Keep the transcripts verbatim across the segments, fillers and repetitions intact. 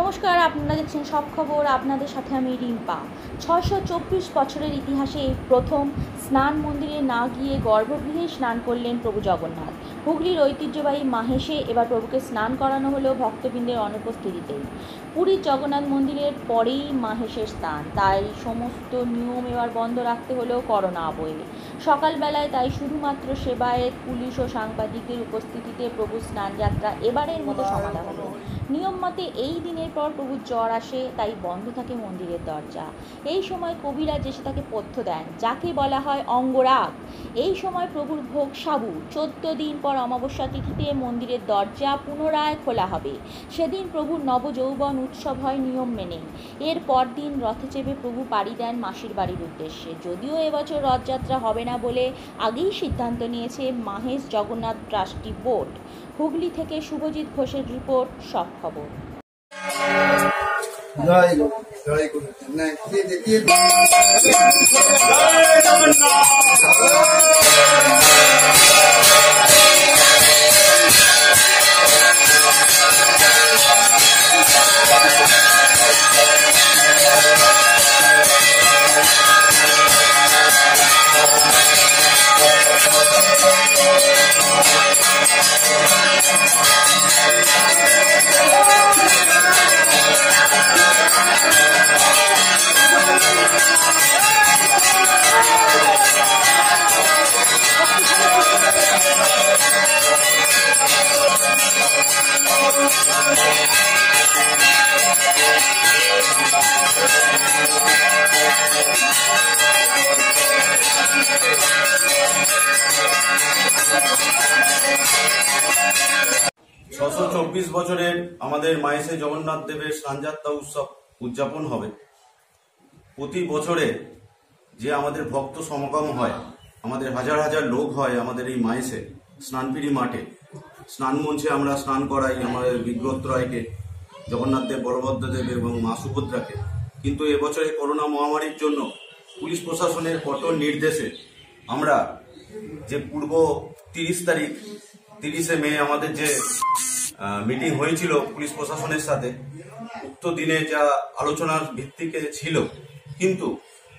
নমস্কার, আপনারা দেখছেন সব খবর। আপনাদের সাথে আমি রিম্পা। ছশো চব্বিশ বছরের ইতিহাসে প্রথম স্নান মন্দিরে না গিয়ে গর্ভগৃহে স্নান করলেন প্রভু জগন্নাথ। হুগলির ঐতিহ্যবাহী মাহেশে এবার প্রভুকে স্নান করানো হলো ভক্তবৃন্দের অনুপস্থিতিতেই। পুরীর জগন্নাথ মন্দিরের পরেই মাহেশের স্থান, তাই সমস্ত নিয়ম এবার বন্ধ রাখতে হলো করোনা আবহে। সকালবেলায় তাই শুধুমাত্র সেবায়েত, পুলিশ ও সাংবাদিকদের উপস্থিতিতে প্রভু স্নানযাত্রা এবারের মতো সমাধা হলো। নিয়ম মতে এই দিনের পর প্রভুর জ্বর আসে, তাই বন্ধ থাকে মন্দিরের দরজা। এই সময় কবিরাজ এসে তাকে পথ্য দেন, যাকে বলা হয় অঙ্গরাগ। এই সময় প্রভুর ভোগ সাবু। চোদ্দ দিন পর অমাবস্যা তিথিতে মন্দিরের দরজা পুনরায় খোলা হবে। সেদিন প্রভুর নবযৌবন উৎসব হয় নিয়ম মেনে। এর পরদিন রথে চেপে প্রভু পাড়ি দেন মাসির বাড়ির উদ্দেশ্যে। যদিও এবছর রথযাত্রা হবে না বলে আগেই সিদ্ধান্ত নিয়েছে মাহেশ জগন্নাথ ট্রাস্টি বোর্ড। হুগলি থেকে শুভজিৎ ঘোষের রিপোর্ট, সব খবর। জয় জয় গুরু না দিয়ে দিয়ে ছশো চব্বিশ বছরের আমাদের মাহেশে জগন্নাথ দেবের স্নানযাত্রা উৎসব উদযাপন হবে। প্রতি বছরে যে আমাদের ভক্ত সমাগম হয়, আমাদের হাজার হাজার লোক হয় আমাদের এই মাহেশে স্নানপিড়ি মাঠে। স্নান মঞ্চে আমরা স্নান করাই আমাদের বিগ্রহত্রয়কে, জগন্নাথ দেব, বলভদ্র দেব এবং মা সুভদ্রাকে। কিন্তু এবছরে করোনা মহামারীর জন্য পুলিশ প্রশাসনের কঠোর নির্দেশে আমরা যে পূর্ব তিরিশ তারিখ তিরিশে মে আমাদের যে মিটিং হয়েছিল পুলিশ প্রশাসনের সাথে, উক্ত দিনে যা আলোচনার ভিত্তিতে ছিল, কিন্তু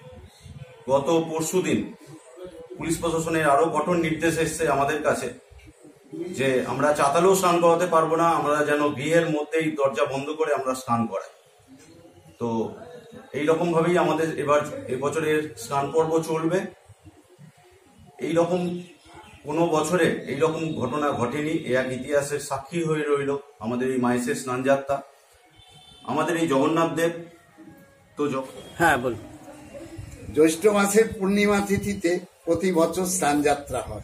গত পরশু দিন পুলিশ প্রশাসনের আরো কঠোর নির্দেশ এসছে আমাদের কাছে যে আমরা চাতালেও স্নান করাতে পারবো না, আমরা যেন গৃহের মধ্যেই দরজা বন্ধ করে আমরা স্নান করাই। তো এইরকম ভাবেই আমাদের এবার এবছরের স্নান পর্ব চলবে। এইরকম কোনো বছরে এইরকম ঘটনা ঘটেনি, এ এক ইতিহাসের সাক্ষী হয়ে রইল আমাদের এই মাহেশের স্নানযাত্রা। আমাদের এই জগন্নাথ দেব তো হ্যাঁ বল জ্যৈষ্ঠ মাসের পূর্ণিমা তিথিতে প্রতি বছর স্নানযাত্রা হয়।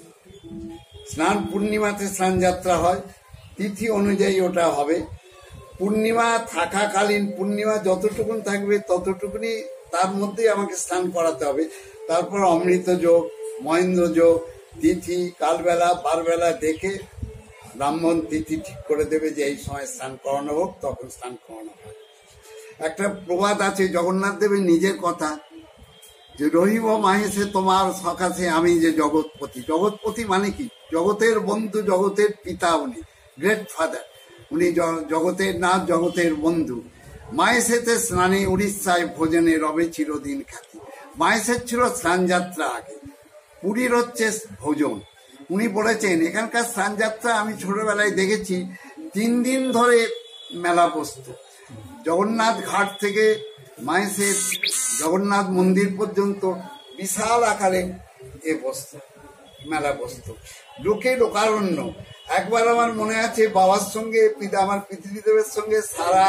স্নান পূর্ণিমাতে স্নানযাত্রা হয়, তিথি অনুযায়ী ওটা হবে। পূর্ণিমা থাকাকালীন পূর্ণিমা যতটুকুন থাকবে ততটুকুনি তার মধ্যেই আমাকে স্নান করাতে হবে। তারপর অমৃত যোগ, মহেন্দ্র যোগ, তিথি কালবেলা বারবেলা দেখে ব্রাহ্মণ তিথি ঠিক করে দেবে যে এই সময় স্নান করানো হোক, তখন স্নান করানো হয়। একটা প্রবাদ আছে জগন্নাথ দেবের নিজের কথা যে রহিব মাহেশে তোমার সকাশে আমি যে জগৎপতি। জগৎপতি মানে কি? জগতের বন্ধু, জগতের পিতা, উনি গ্রেট ফাদার, উনি জগতের নাথ, জগতের বন্ধু। মাহেশেতে স্নানে উড়িষ্যায় ভোজনে রবে চিরদিন খ্যাতি। মাহেশের ছিল স্নানযাত্রা আগে, পুরীর হচ্ছে ভোজন। উনি বলেছেন এখানকার স্নানযাত্রা আমি ছোটবেলায় দেখেছি, তিন দিন ধরে মেলা বসত। জগন্নাথ ঘাট থেকে মাহেশের জগন্নাথ মন্দির পর্যন্ত বিশাল আকারে এ বসত, মেলা বসত, লোকে লোকারণ্য। একবার আমার মনে আছে বাবার সঙ্গে পিতা আমার পিতৃদেবের সঙ্গে সারা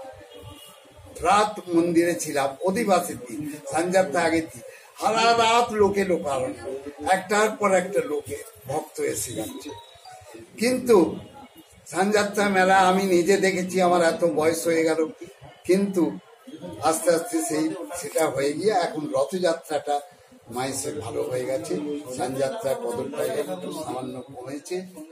রাত মন্দিরে ছিলাম, অধিবাসের দিন, স্নানযাত্রা আগের দিন। সারা রাত লোকে লোকারণ্য, একটার পর একটা লোকে ভক্ত এসে যাচ্ছে। কিন্তু স্নানযাত্রা মেলা আমি নিজে দেখেছি, আমার এত বয়স হয়ে গেল, কিন্তু আস্তে আস্তে সেই সেটা হয়ে গিয়ে এখন রথযাত্রাটা মাহেশে ভালো হয়ে গেছে। স্নানযাত্রার কদরটা একটু সামান্য কমেছে।